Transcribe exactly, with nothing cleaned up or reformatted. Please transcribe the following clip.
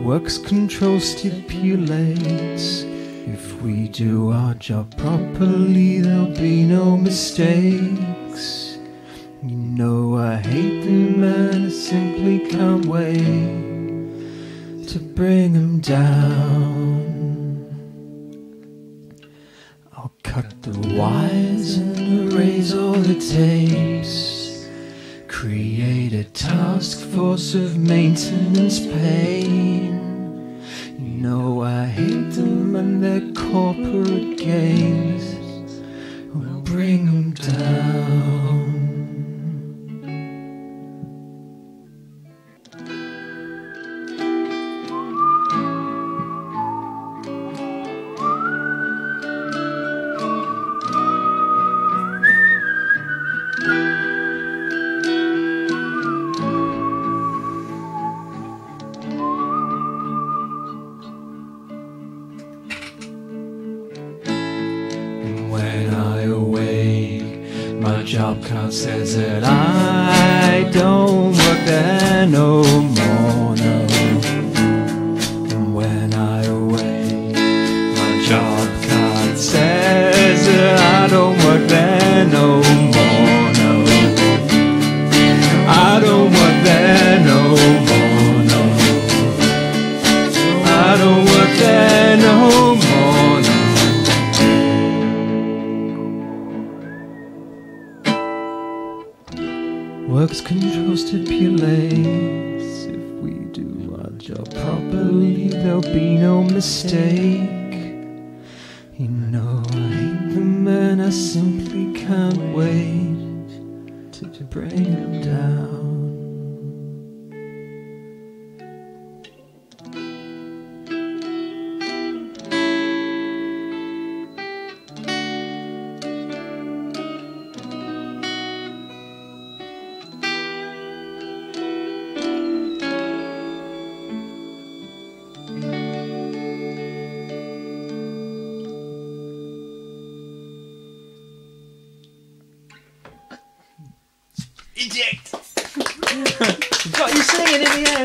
Works control stipulates if we do our job properly, there'll be no mistakes. You know I hate them and I simply can't wait to bring them down. I'll cut the wires and erase all the tapes, create a task force of maintenance pain. You know I hate them and their corporate games, we'll bring them down. When I awake, my job card says that I don't work there no more, no. And when I awake, my job card says that I don't work there no more, no. I don't work there no more, no. I don't work there no more, no. Works control stipulates if we do our job properly, there'll be no mistake. You know I hate them and I simply can't wait to bring them down. Eject! Got you singing in the end.